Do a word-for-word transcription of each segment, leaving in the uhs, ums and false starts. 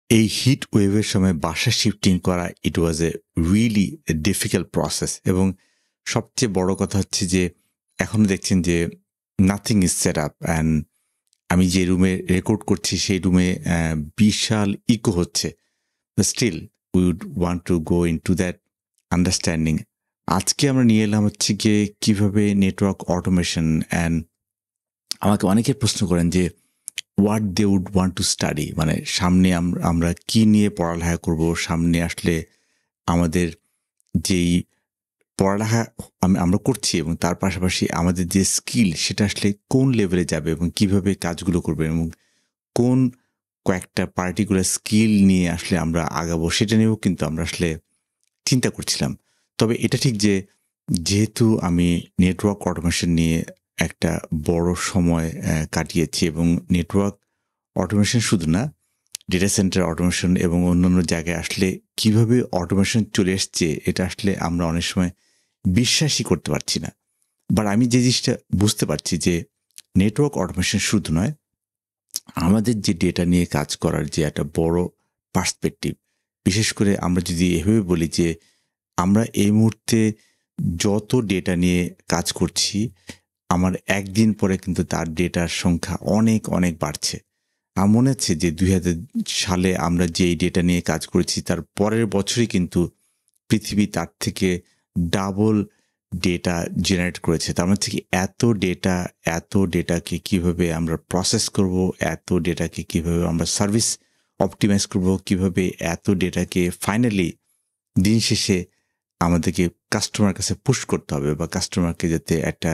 এই হিট ওয়েভের সময় বাসা শিফটিং করা ইট ওয়াজ এ রিয়েলি ডিফিকাল্ট প্রসেস এবং সবচেয়ে বড় কথা হচ্ছে যে এখনো দেখছেন যে nothing is set up and আমি যে রুমে রেকর্ড করছি সেই রুমে বিশাল ইকো হচ্ছে still we would want to go in to that understanding. আজকে আমরা নিয়ে এলাম হচ্ছে গিয়ে কীভাবে নেটওয়ার্ক অটোমেশন অ্যান্ড আমাকে অনেকে প্রশ্ন করেন যে what they would want to study, মানে সামনে আমরা কি নিয়ে পড়ালেখা করব, সামনে আসলে আমাদের যেই পড়ালেখা আমরা করছি এবং তার পাশাপাশি আমাদের যে স্কিল সেটা আসলে কোন লেভেলে যাবে এবং কিভাবে কাজগুলো করবে এবং কোন কয়েকটা পার্টিকুলার স্কিল নিয়ে আসলে আমরা আগাবো সেটা নিয়েও কিন্তু আমরা আসলে চিন্তা করছিলাম। তবে এটা ঠিক যে যেহেতু আমি নেটওয়ার্ক অটোমেশন নিয়ে একটা বড় সময় কাটিয়েছি এবং নেটওয়ার্ক অটোমেশন শুধু না, ডেটা সেন্টার অটোমেশন এবং অন্যান্য জায়গায় আসলে কিভাবে অটোমেশন চলে এসছে এটা আসলে আমরা অনেক সময় বিশ্বাসই করতে পারছি না। বাট আমি যে জিনিসটা বুঝতে পারছি যে নেটওয়ার্ক অটোমেশন শুধু নয়, আমাদের যে ডেটা নিয়ে কাজ করার যে একটা বড় পার্সপেক্টিভ, বিশেষ করে আমরা যদি এভাবে বলি যে আমরা এই মুহূর্তে যত ডেটা নিয়ে কাজ করছি আমার একদিন পরে কিন্তু তার ডেটার সংখ্যা অনেক অনেক বাড়ছে। আমার মনে হচ্ছে যে দুই হাজার সালে আমরা যেই ডেটা নিয়ে কাজ করেছি তার পরের বছরই কিন্তু পৃথিবী তার থেকে ডাবল ডেটা জেনারেট করেছে। তার মানে থেকে এত ডেটা এত ডেটাকে কিভাবে আমরা প্রসেস করব, এত ডেটাকে কিভাবে আমরা সার্ভিস অপটিমাইজ করব, কিভাবে এত ডেটাকে ফাইনালি দিন শেষে আমাদেরকে কাস্টমার কাছে পুশ করতে হবে বা কাস্টমারকে যাতে একটা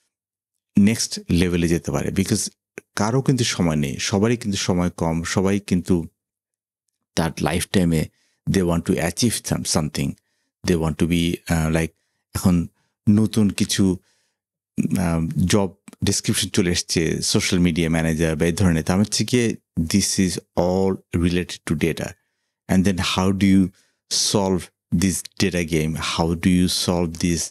নেক্সট লেভেলে যেতে পারে। বিকজ কারো কিন্তু সময় নেই, সবারই কিন্তু সময় কম, সবাই কিন্তু তার লাইফ টাইমে they want to achieve something, they want to be like এখন নতুন কিছু জব ডেসক্রিপশন চলে এসছে সোশ্যাল মিডিয়া ম্যানেজার বা এই ধরনের। তার হচ্ছে গিয়ে this is all related to data and then how do you solve this data game, how do you solve this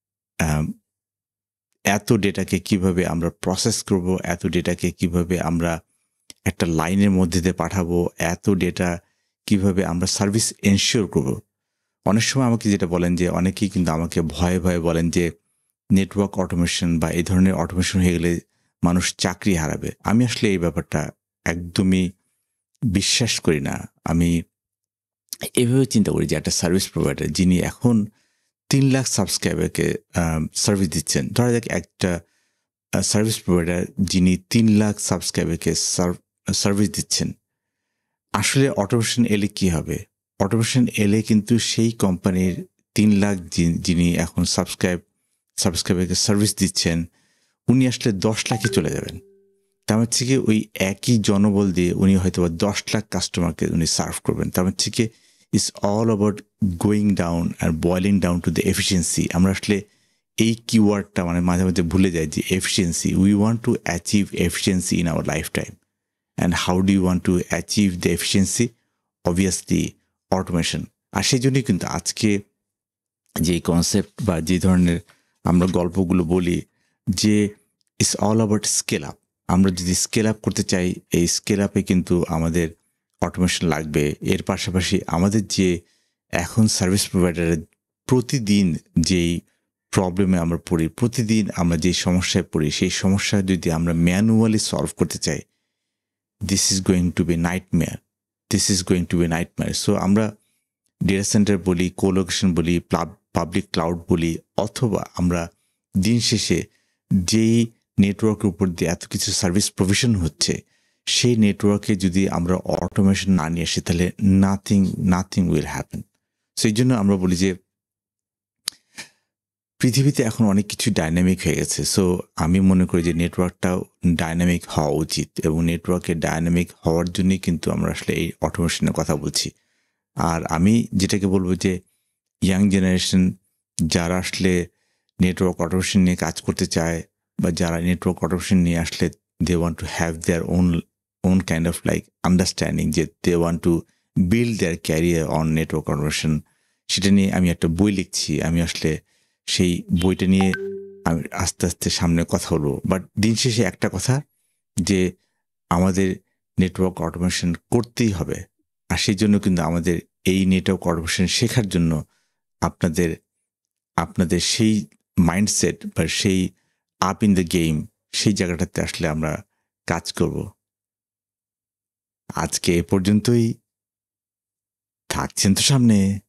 এত ডেটাকে কিভাবে আমরা প্রসেস করব, এত ডেটাকে কিভাবে আমরা একটা লাইনের মধ্যে দিয়ে পাঠাবো, এত ডেটা কিভাবে আমরা সার্ভিস এনশিওর করব। অনেক সময় আমাকে যেটা বলেন যে অনেকেই কিন্তু আমাকে ভয়ে ভয়ে বলেন যে নেটওয়ার্ক অটোমেশন বা এই ধরনের অটোমেশন হয়ে গেলে মানুষ চাকরি হারাবে। আমি আসলে এই ব্যাপারটা একদমই বিশ্বাস করি না। আমি এভাবে চিন্তা করি যে একটা সার্ভিস প্রোভাইডার যিনি এখন তিন লাখ সাবস্ক্রাইবারকে সার্ভিস দিচ্ছেন, ধরা যাক একটা সার্ভিস প্রোভাইডার যিনি তিন লাখ সাবস্ক্রাইবারকে সার্ভিস দিচ্ছেন, আসলে অটোমেশন এলে কি হবে? অটোমেশন এলে কিন্তু সেই কোম্পানির তিন লাখ যিনি এখন সাবস্ক্রাইব সাবস্ক্রাইবারকে সার্ভিস দিচ্ছেন উনি আসলে দশ লাখে চলে যাবেন। তার হচ্ছে কি ওই একই জনবল দিয়ে উনি হয়তো বা দশ লাখ কাস্টমারকে উনি সার্ভ করবেন। তার হচ্ছে কি it's all about going down আর boiling down to the efficiency. আমরা আসলে এই কিওয়ার্ডটা মানে মাঝে মাঝে ভুলে যাই যে efficiency, we want to achieve efficiency in our life time. And how do you want to achieve the efficiency? Obviously automation. আর সেই জন্যই কিন্তু আজকে যে কনসেপ্ট বা যে ধরনের আমরা গল্পগুলো বলি যে it's all about scale up. আমরা যদি স্কেল আপ করতে চাই, এই স্কেল আপে কিন্তু আমাদের অটোমেশন লাগবে। এর পাশাপাশি আমাদের যে এখন সার্ভিস প্রোভাইডারের প্রতিদিন যেই প্রবলেমে আমরা পড়ি, প্রতিদিন আমরা যেই সমস্যায় পড়ি, সেই সমস্যা যদি আমরা ম্যানুয়ালি সলভ করতে চাই, this is going to be nightmare, this is going to be nightmare. So আমরা ডেটা সেন্টার বলি, কোলোকেশন বলি, পাবলিক ক্লাউড বলি, অথবা আমরা দিন শেষে যেই নেটওয়ার্কের উপর দিয়ে এত কিছু সার্ভিস প্রভিশন হচ্ছে সেই নেটওয়ার্কে যদি আমরা অটোমেশন না নিয়ে আসি তাহলে নাথিং নাথিং উইল হ্যাপেন। সেই জন্য আমরা বলি যে পৃথিবীতে এখন অনেক কিছু ডাইনামিক হয়ে গেছে। সো আমি মনে করি যে নেটওয়ার্কটাও ডাইনামিক হওয়া উচিত এবং নেটওয়ার্কে ডাইনামিক হওয়ার জন্যই কিন্তু আমরা আসলে এই অটোমেশনের কথা বলছি। আর আমি যেটাকে বলবো যে ইয়াং জেনারেশন যারা আসলে নেটওয়ার্ক অটোমেশন নিয়ে কাজ করতে চায় বা যারা নেটওয়ার্ক অটোমেশন নিয়ে আসলে they want to have their own own kind of like understanding যে they want to build their career on network automation, সেটা নিয়ে আমি একটা বই লিখছি। আমি আসলে সেই বইটা নিয়ে আমি আস্তে আস্তে সামনে কথা বলবো। বাট দিন শেষে একটা কথা যে আমাদের নেটওয়ার্ক অটোমেশন করতেই হবে, আর সেই জন্য কিন্তু আমাদের এই নেটওয়ার্ক অটোমেশন শেখার জন্য আপনাদের আপনাদের সেই মাইন্ডসেট বা সেই আপ ইন দ্য গেম সেই জায়গাটাতে আসলে আমরা কাজ করব। আজকে এ পর্যন্তই, থাকছেন তো সামনে।